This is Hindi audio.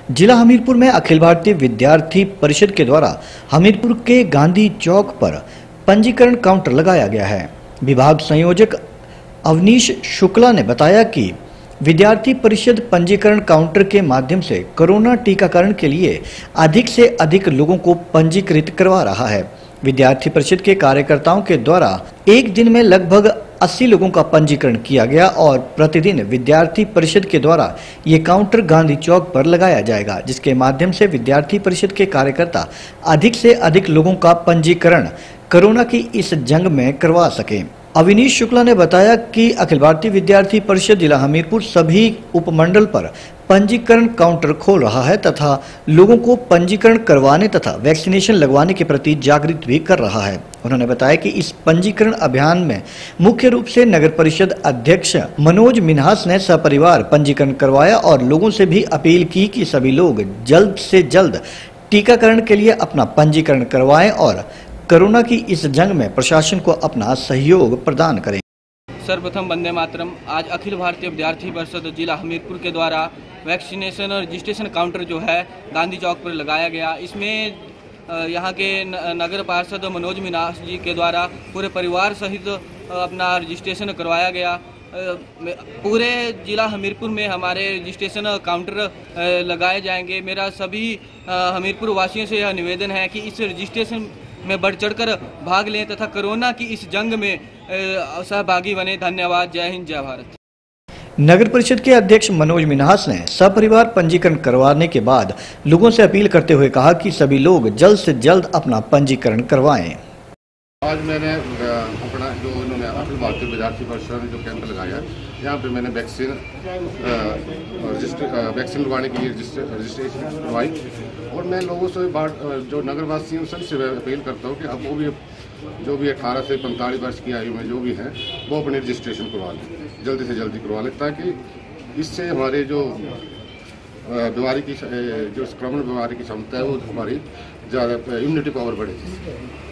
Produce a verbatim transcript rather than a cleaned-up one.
जिला हमीरपुर में अखिल भारतीय विद्यार्थी परिषद के द्वारा हमीरपुर के गांधी चौक पर पंजीकरण काउंटर लगाया गया है। विभाग संयोजक अवनीश शुक्ला ने बताया कि विद्यार्थी परिषद पंजीकरण काउंटर के माध्यम से कोरोना टीकाकरण के लिए अधिक से अधिक लोगों को पंजीकृत करवा रहा है। विद्यार्थी परिषद के कार्यकर्ताओं के द्वारा एक दिन में लगभग अस्सी लोगों का पंजीकरण किया गया और प्रतिदिन विद्यार्थी परिषद के द्वारा ये काउंटर गांधी चौक पर लगाया जाएगा, जिसके माध्यम से विद्यार्थी परिषद के कार्यकर्ता अधिक से अधिक लोगों का पंजीकरण कोरोना की इस जंग में करवा सके। अविनीश शुक्ला ने बताया कि अखिल भारतीय विद्यार्थी परिषद जिला हमीरपुर सभी उपमंडल पर पंजीकरण काउंटर खोल रहा है तथा लोगों को पंजीकरण करवाने तथा वैक्सीनेशन लगवाने के प्रति जागृत भी कर रहा है। उन्होंने बताया कि इस पंजीकरण अभियान में मुख्य रूप से नगर परिषद अध्यक्ष मनोज मिन्हास ने सपरिवार पंजीकरण करवाया और लोगों से भी अपील की कि सभी लोग जल्द से जल्द टीकाकरण के लिए अपना पंजीकरण करवाएं और कोरोना की इस जंग में प्रशासन को अपना सहयोग प्रदान करें। सर्वप्रथम वंदे मातरम। आज अखिल भारतीय विद्यार्थी परिषद जिला हमीरपुर के द्वारा वैक्सीनेशन और रजिस्ट्रेशन काउंटर जो है गांधी चौक पर लगाया गया। इसमें यहाँ के नगर पार्षद मनोज मिन्हास जी के द्वारा पूरे परिवार सहित अपना रजिस्ट्रेशन करवाया गया। पूरे जिला हमीरपुर में हमारे रजिस्ट्रेशन काउंटर लगाए जाएंगे। मेरा सभी हमीरपुर वासियों से यह निवेदन है कि इस रजिस्ट्रेशन में बढ़ चढ़कर भाग लें तथा कोरोना की इस जंग में सहभागी बने। धन्यवाद। जय हिंद, जय भारत। नगर परिषद के अध्यक्ष मनोज मिन्हास ने सपरिवार पंजीकरण करवाने के बाद लोगों से अपील करते हुए कहा कि सभी लोग जल्द से जल्द अपना पंजीकरण करवाएं। आज मैंने अपना जो इन्होंने अखिल भारतीय विद्यार्थी परिषद ने जो कैंप लगाया, यहाँ पे मैंने वैक्सीन वैक्सीन लगवाने के लिए रजिस्ट्रेशन करवाई और मैं लोगों से बात जो नगरवासियों से अपील करता हूँ कि अब वो भी जो भी अठारह से पैंतालीस वर्ष की आयु में जो भी हैं वो अपने रजिस्ट्रेशन करवा लें, जल्दी से जल्दी करवा लें, ताकि इससे हमारे जो बीमारी की जो संक्रमण बीमारी की क्षमता है वो हमारी ज़्यादा इम्यूनिटी पावर बढ़े।